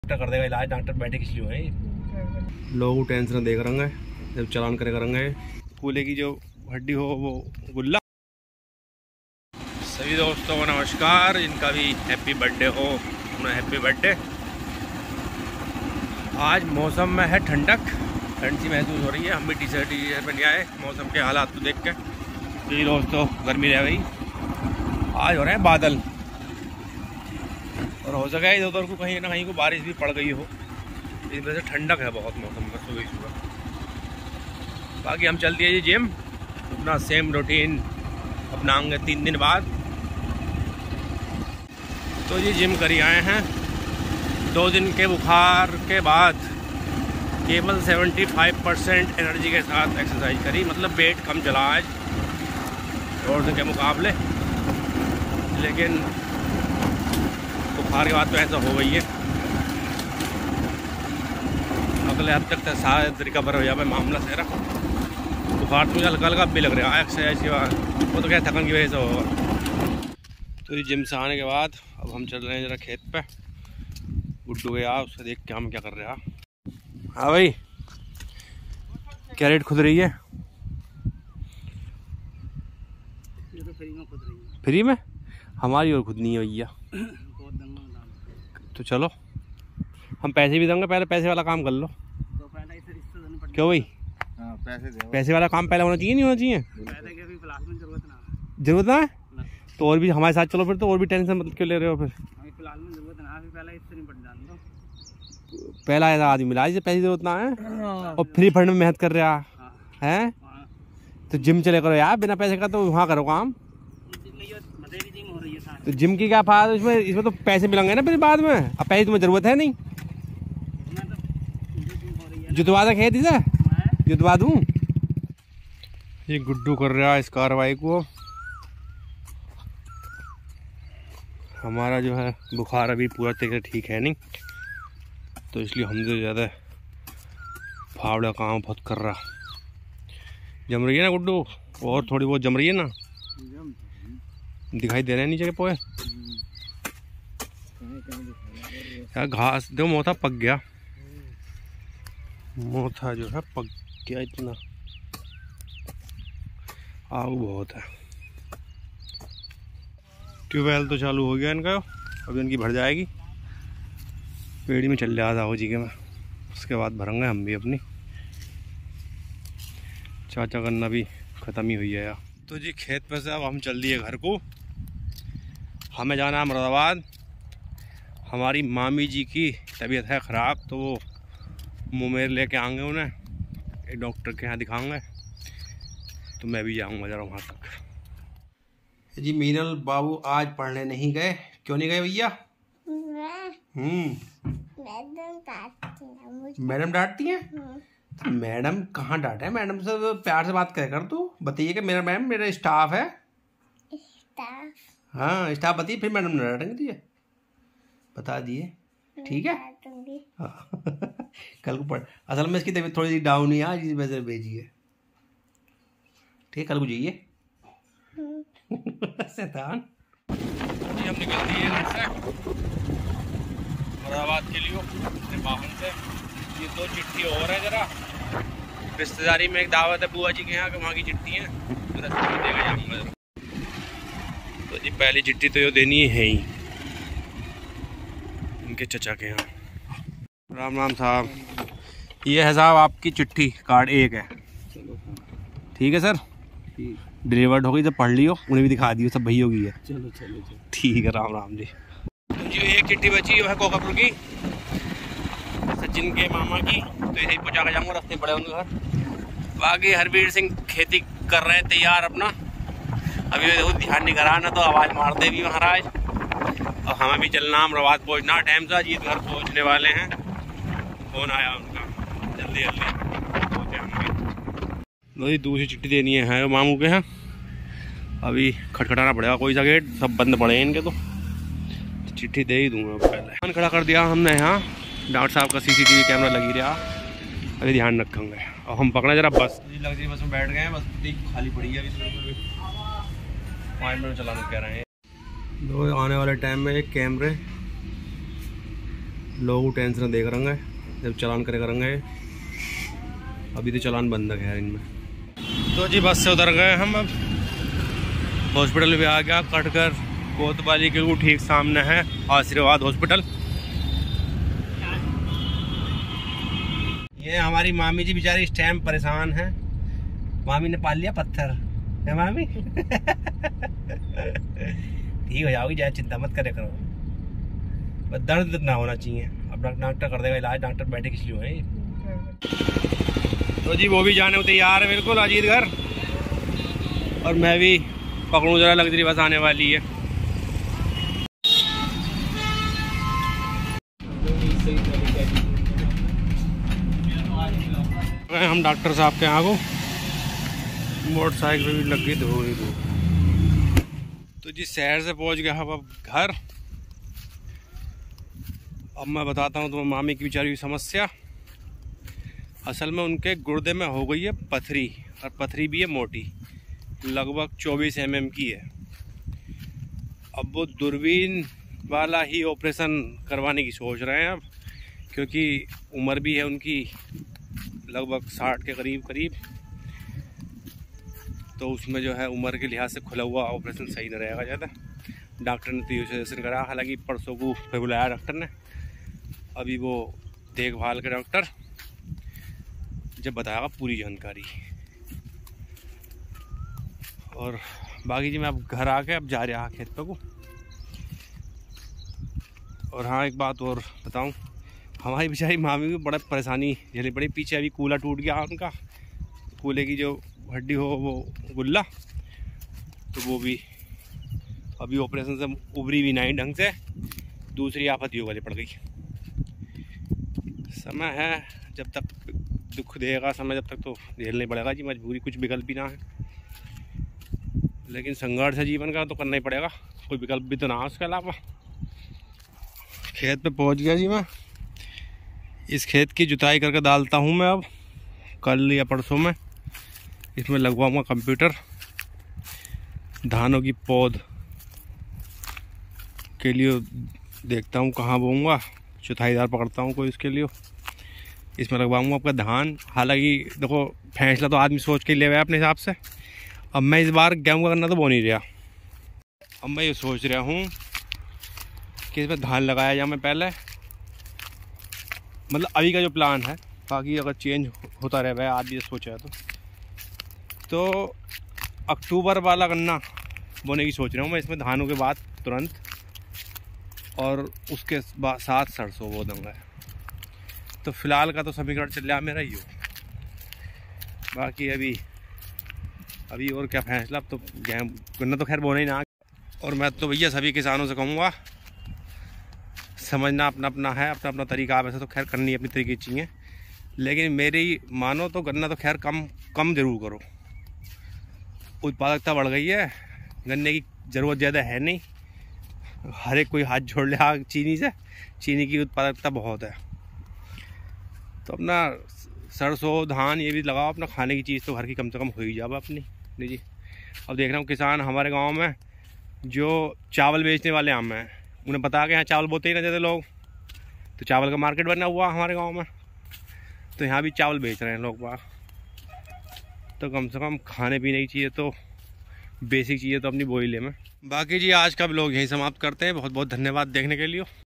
कर देगा इलाज, डॉक्टर बैठे किस लिए है। लोग टेंशन देख रहे हैं जब चालान करे करेंगे। कूले की जो हड्डी हो वो गुल्ला। सभी दोस्तों को नमस्कार, इनका भी हैप्पी बर्थडे हो, उन्हें हैप्पी बर्थडे। आज मौसम में है ठंडक, ठंड सी महसूस हो रही है। हम भी टी शर्ट पहन आए मौसम के हालात को देख के। जी दोस्तों गर्मी रह गई, आज हो रहे हैं बादल और हो सके इधर उधर को कहीं ना कहीं को बारिश भी पड़ गई हो, इस वजह से ठंडक है बहुत मौसम में सुबह सुबह। बाकी हम चल दिए जी जिम, अपना सेम रूटीन अपनाएंगे 3 दिन बाद। तो जी जिम करी आए हैं 2 दिन के बुखार के बाद, केवल 75% एनर्जी के साथ एक्सरसाइज करी, मतलब वेट कम चला आज और दिन के मुकाबले। लेकिन बुखार के बाद तो ऐसा हो गई है, अगले हफ्ते तक शायद रिकवर हो जाए मामला सारा। बुखार तो मुझे हल्का हल्का भी लग रहा है एक्सरसाइज के बाद, वो तो क्या थकन की वजह से होगा। तो ये जिम से आने के बाद अब हम चल रहे हैं जरा खेत पे। गुड्डू गया, उससे देख के हम क्या कर रहे हैं। हाँ भाई, क्या रेट खुद रही है? ये तो फ्री में खुद रही है। फ्री में? हमारी और खुद नहीं है भैया। तो चलो हम पैसे भी देंगे, पहले पैसे वाला काम कर लो। तो पहले इसे रिश्ते देने पड़ेंगे। क्यों भाई? हाँ, पैसे वाला काम पहले होना चाहिए, नहीं होना चाहिए? पैसे की भी फिलहाल में जरूरत ना है तो और भी हमारे साथ चलो फिर, तो और भी टेंशन मतलब क्यों ले रहे हो फिर? अभी फिलहाल में जरूरत ना, अभी पहले इससे नहीं पड़ जाने दो। पहला ऐसा आदमी मिला जिसे पैसे जरूरत ना है और फ्री फंड में मेहनत कर रहा है। तो जिम चले करो यार, बिना पैसे का तो वहाँ करो काम। तो जिम की क्या फायदा इसमें? इसमें तो पैसे मिलेंगे ना फिर बाद में, अब पैसे तुम्हें जरूरत है नहीं। जुतवा दे खेत इसे, जुतवा दूँ। ये गुड्डू कर रहा है इस कार्रवाई को। हमारा जो है बुखार अभी पूरा तरीके से ठीक है नहीं, तो इसलिए हमसे ज़्यादा फावड़ा काम बहुत कर रहा। जम रही है ना गुड्डू, और थोड़ी बहुत जम रही है ना, दिखाई दे रहे हैं नीचे के पोए यार। घास दो, मोथा पक गया, मोथा जो है पक गया इतना, आग बहुत है। ट्यूबवेल तो चालू हो गया इनका, अभी इनकी भर जाएगी। पेड़ी में चल रहा था हो जी के मैं, उसके बाद भरेंगे हम भी अपनी। चाचा करना भी ख़त्म ही हुई है यार। तो जी खेत पे से अब हम चल दिए घर को। हमें जाना है मुरादाबाद, हमारी मामी जी की तबीयत है ख़राब, तो वो मुंगेर लेके आएंगे उन्हें, एक डॉक्टर के यहाँ दिखाएंगे। तो मैं भी जाऊँगा ज़रा वहाँ तक। जी मीनल बाबू आज पढ़ने नहीं गए, क्यों नहीं गए भैया? मैडम डांटती हैं। मैडम कहाँ डांटे? मैडम से तो प्यार से बात कर तू बताइए कि मेरा मैम मेरा स्टाफ है। स्टाफ? हाँ स्टाफ बताइए, फिर मैडम ने डांटेंगे तुझे, बता दिए ठीक है। कल को पढ़, असल में इसकी तबीयत थोड़ी सी डाउन है आज, इस वजह से भेजी है। ठीक है कल को जाइए। शैतान। हम निकल दिए मुरादाबाद के लिए अपने वाहन से। ये 2 चिट्ठी और है, जरा रिश्तेदारी में एक दावत है बुआ जी के यहाँ, वहाँ की चिट्ठी है, देगा जाऊँगा। तो जी पहली चिट्ठी तो ये देनी है ही इनके चचा के यहाँ। राम राम साहब, ये है साहब आपकी चिट्ठी, कार्ड 1 है। ठीक है सर, डिलीवर्ड हो गई, जब पढ़ लियो, उन्हें भी दिखा दियो, सब भई होगी है। चलो चलो चलो ठीक है, राम राम जी। जी एक चिट्ठी बची है कोकापुर की, सचिन के मामा की, तो यही पहुँचा के जाऊँगा, रास्ते पड़े होंगे घर। बाकी हरवीर सिंह खेती कर रहे हैं तैयार अपना, अभी देखो ध्यान नहीं करा ना तो आवाज़ मारते भी महाराज। और हमें भी चलना, अमराबाद पहुँचना टाइम से, अजीत घर पहुँचने वाले हैं। फोन आया उनका, जल्दी जल्दी पहुँचे हम। दूसरी चिट्ठी देनी है मामू के यहाँ, अभी खटखटाना पड़ेगा कोई सा गेट, सब बंद पड़े हैं इनके, तो चिट्ठी दे ही दूंगा पहले। फोन खड़ा कर दिया हमने यहाँ, डॉक्टर साहब का CCTV कैमरा लगी रहा, अभी ध्यान रखेंगे। और हम पकड़े जरा बस, लग्जरी बस में बैठ गए हैं, बस खाली पड़ी है अभी, 5 मिनट चलाना कह रहे हैं। दो आने वाले टाइम में एक कैमरे लोग टेंशन देख रहे हैं जब चालान करे करेंगे। अभी तो चालान बंद है इनमें। तो जी बस से उतर गए हम, अब हॉस्पिटल भी आ गया कटकर कोतवाली के ठीक सामने है आशीर्वाद हॉस्पिटल। ये हमारी मामी जी बेचारी इस टाइम परेशान है। मामी ने पाल लिया पत्थर है मामी। ठीक हो जाओगी, ज्यादा चिंता मत करे करो, बस दर्द ना होना चाहिए। अब डॉक्टर कर देगा इलाज, डॉक्टर बैठे किस लिए है। तो जी वो भी जाने को तैयार है बिल्कुल अजीत घर, और मैं भी पकड़ूँ जरा, लग्जरी बस आने वाली है। हम डॉक्टर साहब के यहाँ को मोटरसाइकिल भी लग गई धोनी दो। तो जी शहर से पहुँच गया अब घर। अब मैं बताता हूँ तुम्हें मामी की बेचारी की समस्या। असल में उनके गुर्दे में हो गई है पथरी, और पथरी भी है मोटी, लगभग 24 mm की है। अब वो दूरबीन वाला ही ऑपरेशन करवाने की सोच रहे हैं अब, क्योंकि उम्र भी है उनकी लगभग 60 के करीब। तो उसमें जो है उम्र के लिहाज से खुला हुआ ऑपरेशन सही नहीं रहेगा ज़्यादा। डॉक्टर ने तो ये सजेशन करा, हालांकि परसों को फिर बुलाया डॉक्टर ने। अभी वो देखभाल के डॉक्टर जब बताएगा पूरी जानकारी। और बाकी जी मैं अब घर आ के अब जा रहा खेत पे को। और हाँ एक बात और बताऊं, हमारी बेचारी मामी को बड़ा परेशानी झेलनी पड़ी। पीछे अभी कूला टूट गया उनका, कूले की जो हड्डी हो वो गुल्ला, तो वो भी अभी ऑपरेशन से उभरी भी नहीं ढंग से, दूसरी आफत ही वाली पड़ गई। समय है, जब तक दुख देगा समय जब तक तो झेलना ही पड़ेगा जी, मजबूरी, कुछ विकल्प भी ना है। लेकिन संघर्ष है जीवन का तो करना ही पड़ेगा, कोई विकल्प भी तो ना है उसके अलावा। खेत पे पहुंच गया जी मैं। इस खेत की जुताई करके डालता हूं मैं अब, कल या परसों में। इसमें लगवाऊंगा कंप्यूटर, धानों की पौध के लिए देखता हूं कहाँ बोऊंगा, चौथाईदार पकड़ता हूं कोई इसके लिए, इसमें लगवाऊंगा आपका धान। हालांकि देखो फैसला तो आदमी सोच के ले गया अपने हिसाब से। अब मैं इस बार गेहूँ का करना तो बो नहीं रहा। अब मैं ये सोच रहा हूँ कि इसमें धान लगाया जाए मैं पहले, मतलब अभी का जो प्लान है। बाकी अगर चेंज होता रहे आदमी सोचा है तो अक्टूबर वाला गन्ना बोने की सोच रहा हूँ मैं इसमें धानों के बाद तुरंत, और उसके साथ सरसों बो दूँगा। तो फिलहाल का तो समीकरण चल रहा मेरा ही हो। बाकी अभी और क्या फैसला, अब तो गेहूँ गन्ना तो खैर बोना ही ना। और मैं तो भैया सभी किसानों से कहूँगा, समझना अपना अपना है, अपना अपना तरीका। आप ऐसे तो खैर करनी अपनी तरीके चाहिए, लेकिन मेरी मानो तो गन्ना तो खैर कम जरूर करो। उत्पादकता बढ़ गई है, गन्ने की ज़रूरत ज़्यादा है नहीं। हर एक कोई हाथ जोड़ ले चीनी से, चीनी की उत्पादकता बहुत है। तो अपना सरसों धान ये भी लगाओ, अपना खाने की चीज़ तो घर की कम से कम हो ही जाए अपनी। नहीं जी, अब देख रहा हूँ किसान हमारे गांव में जो चावल बेचने वाले आम हैं, उन्हें पता कि यहाँ चावल बोते ही ना ज़्यादा लोग, तो चावल का मार्केट बना हुआ हमारे गांव में, तो यहाँ भी चावल बेच रहे हैं लोग बाग। तो कम से कम खाने पीने की चीज़ें तो बेसिक चीज़ें तो अपनी बोई ले में। बाकी जी आज का व्लॉग यहीं समाप्त करते हैं। बहुत बहुत धन्यवाद देखने के लिए।